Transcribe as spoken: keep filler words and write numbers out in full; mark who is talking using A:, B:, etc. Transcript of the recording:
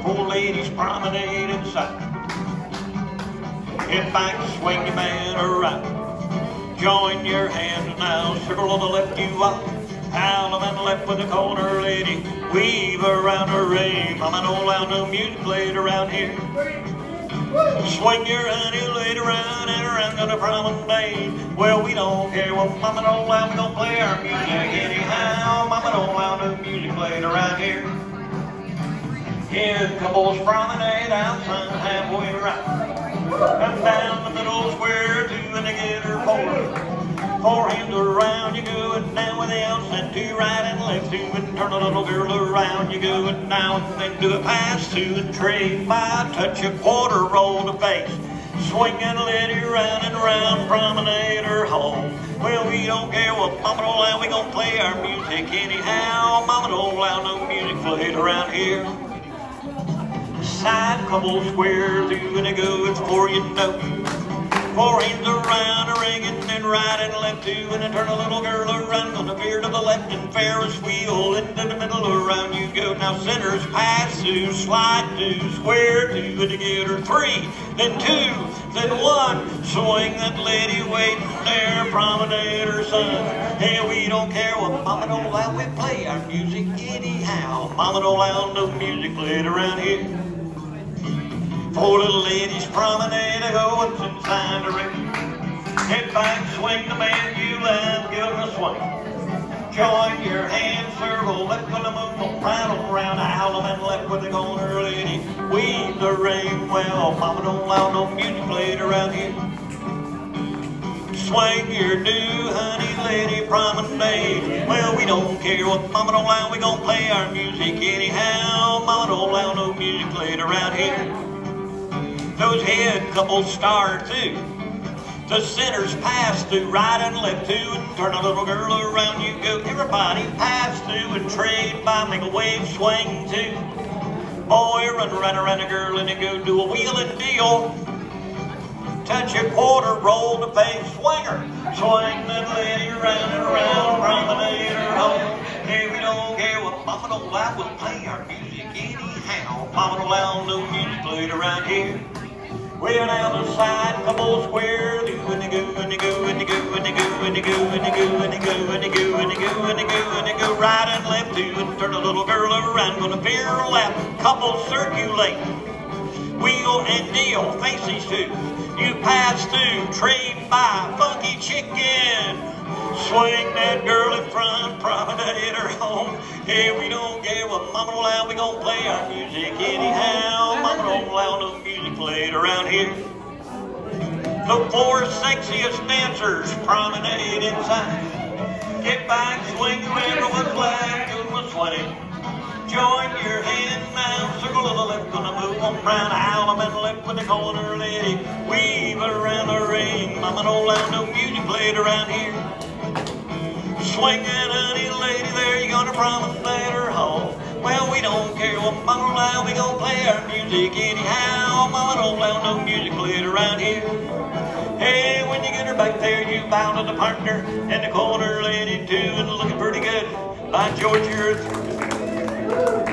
A: Four ladies promenade inside. Head back, swing your man around. Join your hands now, circle on the left you up. Out and left with the corner lady. Weave around her ring. Mama don't allow no music played around here. Swing your honey laid around and around on the promenade. Well, we don't care what Mama don't allow, we gon' play our music anyhow. Mama don't allow no music played around here. Here couples promenade outside halfway around. Come down the middle square, two and a get her four. Four hands around, you go and down with the outs, and two right and left, two and turn a little girl around. You go and down and then do a pass, two and trade by, touch a quarter, roll the face. Swing and let it round and round, promenade her home. Well, we don't care what Mama don't allow, we gon' play our music anyhow. Mama don't allow no music played around here. Side couple square, two and a go, it's four you know. Four hands around, a ringing and right and left, two and a turn a little girl around on the veer to the left and Ferris wheel into the middle around you go. Now centers pass two, slide two, square two, and to get her three, then two, then one. Swing that lady waiting there, promenade her son. Hey, we don't care what Mama don't allow, we play our music anyhow. Mama don't allow no music played around here. Four little ladies promenade, I go up inside the ring. Head back, swing the man, you left, give her a swing. Join your hands, circle, left on the moon, right on around, howl and left with the corner lady. Weave the ring, well, Mama don't allow no music played around here. Swing your new honey lady promenade. Well, we don't care what Mama don't allow, we gon' play our music anyhow. Mama don't allow no music played around here. Those head couples star too. The centers pass through, right and left two, and turn a little girl around you go. Everybody pass through and trade by, make a wave swing too. Boy, run right around a girl and then go do a wheel and deal. Touch a quarter, roll the face, swinger. Swing that lady around and around, promenade her home. Hey, we don't care what Mama don't allow, we'll play our music anyhow. Mama don't allow no music played around here. Way down the side, couple square, do and they go and they go and they go and they go and they go and they go and they go and they go and they go and they go and they go right and left two and turn a little girl around, gonna veer left, couple circulate, wheel and deal, face these two, you pass through, trade by, funky chicken, swing that girl in front, promenade her home. Hey, we don't care what Mama don't allow, we gon' play our music anyhow. Mama don't allow no music played around here. The four sexiest dancers promenade inside. Get back, swing around with flag, good with sweaty. Join your hand now, circle to the left, gonna move on round, howl and left with the corner lady. Weave around the ring, Mama don't allow no music played around here. Swing that honey lady there, you gonna promenade her home. Well, we don't care what Mama don't allow, we gon' play our music anyhow. Mama don't allow no music played around here. Hey, when you get her back there, you bow to the partner and the corner lady too, and looking pretty good. By George, you're through.